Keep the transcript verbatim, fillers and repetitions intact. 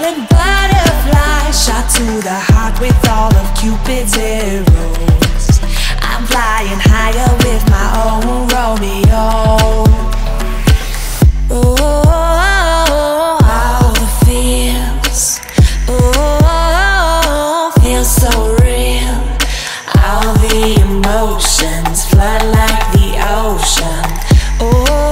feeling butterflies, shot to the heart with all of Cupid's arrows. I'm flying higher with my own Romeo. Oh, all the feels, oh, feels so real. All the emotions flood like the ocean. Oh,